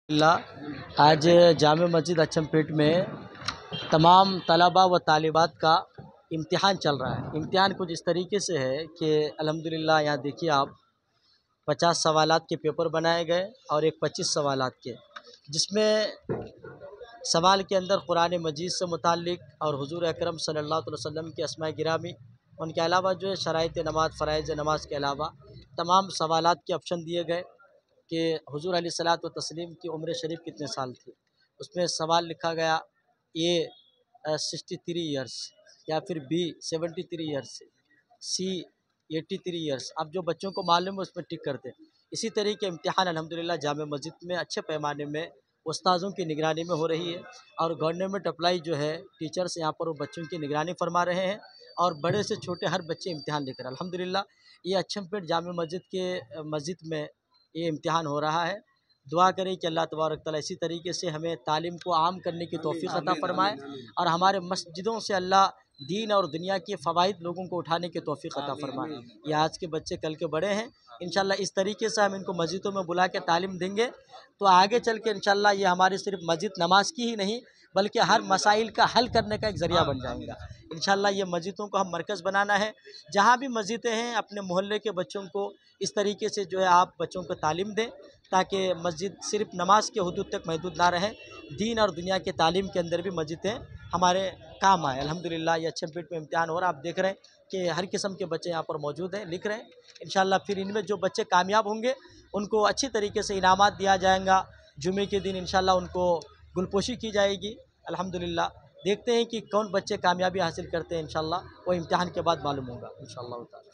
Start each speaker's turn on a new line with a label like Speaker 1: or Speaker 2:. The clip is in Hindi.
Speaker 1: अल्हम्दुलिल्लाह आज जामे मस्जिद अचमपेट में तमाम तलबा व तालिबात का इम्तिहान चल रहा है। इम्तिहान कुछ इस तरीके से है कि अल्हम्दुलिल्लाह यहाँ देखिए आप 50 सवालात के पेपर बनाए गए और एक 25 सवालात के, जिसमें सवाल के अंदर कुरान मजीद से मुताल्लिक़ और हुज़ूर अकरम सल्लल्लाहु अलैहि वसल्लम के अस्माए गिरामी, उनके अलावा जो है शराइत नमाज़, फ़राइज़ नमाज़ के अलावा तमाम सवालात के ऑप्शन दिए गए कि हुज़ूर अलैहिस्सलातु व तस्लीम की उम्र शरीफ कितने साल थी। उसमें सवाल लिखा गया ए 63 ईयर्स, या फिर बी 73 ईयर्स, सी 83 ईयर्स। अब जो बच्चों को मालूम है उसमें टिक करते। इसी तरह के इम्तिहान अल्हम्दुलिल्लाह जामे मस्जिद में अच्छे पैमाने में उस्ताज़ों की निगरानी में हो रही है और गवर्नमेंट अप्लाई जो है टीचर्स यहाँ पर वो बच्चों की निगरानी फरमा रहे हैं और बड़े से छोटे हर बच्चे इम्तिहान लिख रहे हैं। अल्हम्दुलिल्लाह ये अचमपेट जामे मस्जिद में ये इम्तिहान हो रहा है। दुआ करें कि अल्लाह तबारक तआला इसी तरीके से हमें तालीम को आम करने की तौफ़ीक़ अता फ़रमाए और हमारे मस्जिदों से अल्लाह दीन और दुनिया के फ़वाइद लोगों को उठाने की तौफ़ीक़ अता फ़रमाए। ये आज के बच्चे कल के बड़े हैं। इंशाअल्लाह इस तरीके से हम इनको मस्जिदों में बुला के तालीम देंगे तो आगे चल के इंशाअल्लाह ये हमारी सिर्फ मस्जिद नमाज की ही नहीं बल्कि हर मसाइल का हल करने का एक ज़रिया बन जाएगा। इंशाअल्लाह ये मस्जिदों को हम मरकज़ बनाना है। जहाँ भी मस्जिदें हैं अपने मोहल्ले के बच्चों को इस तरीके से जो है आप बच्चों को तालीम दें ताकि मस्जिद सिर्फ नमाज के हुदूद तक महदूद ना रहें, दीन और दुनिया के तालीम के अंदर भी मस्जिदें हमारे काम आए। अल्हम्दुलिल्लाह ये अचमपेट में इम्तिहान हो रहा है। आप देख रहे हैं कि हर किस्म के बच्चे यहाँ पर मौजूद हैं, लिख रहे हैं। इंशाअल्लाह फिर इनमें जो बच्चे कामयाब होंगे उनको अच्छी तरीके से इनामात दिया जाएगा। जुमे के दिन इंशाअल्लाह उनको गुलपोशी की जाएगी। अल्हम्दुलिल्लाह देखते हैं कि कौन बच्चे कामयाबी हासिल करते हैं। इंशाअल्लाह वो इम्तिहान के बाद मालूम होगा इंशाअल्लाह ताला।